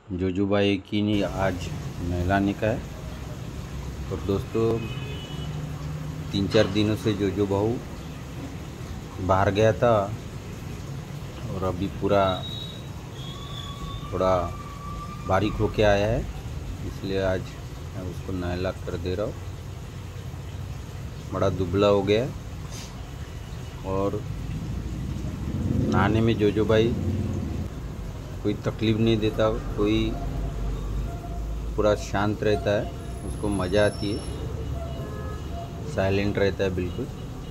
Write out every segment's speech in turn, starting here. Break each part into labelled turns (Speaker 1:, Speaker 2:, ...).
Speaker 1: जोजोबाई की आज नहलाने का है। और दोस्तों 3-4 दिनों से जोजो बहू बाहर गया था और अभी पूरा थोड़ा बारीक होके आया है, इसलिए आज मैं उसको नहला कर दे रहा हूँ। बड़ा दुबला हो गया है और नहाने में जोजोबाई कोई तकलीफ़ नहीं देता, कोई पूरा शांत रहता है, उसको मज़ा आती है, साइलेंट रहता है बिल्कुल।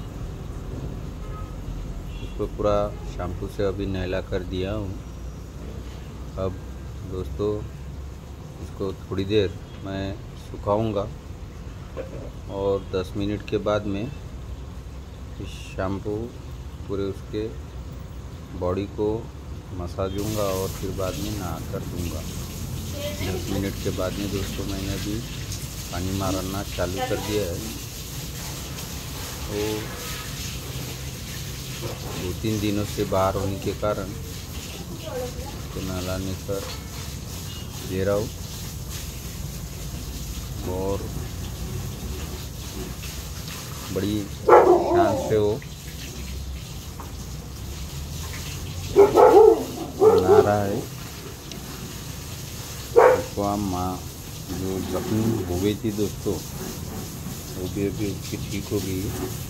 Speaker 1: उसको पूरा शैम्पू से अभी नहला कर दिया हूँ। अब दोस्तों इसको थोड़ी देर मैं सुखाऊंगा और 10 मिनट के बाद में इस शैम्पू पूरे उसके बॉडी को मसाज दूंगा और फिर बाद में नहा कर दूंगा। 10 मिनट के बाद में दोस्तों मैंने अभी पानी मारना चालू कर दिया है। तो 2-3 दिनों से बाहर होने के कारण उसको नहलाने कर दे रहा हूँ और बड़ी शान से वो नहा रहा है। उसको हम माँ जो जख्म हो गई थी दोस्तों, वो भी अभी उसकी ठीक हो गई।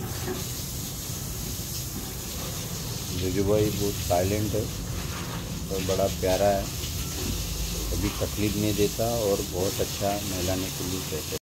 Speaker 1: जोजोबाई बहुत साइलेंट है और बड़ा प्यारा है, कभी तकलीफ नहीं देता और बहुत अच्छा नहलाने के लिए कहते हैं।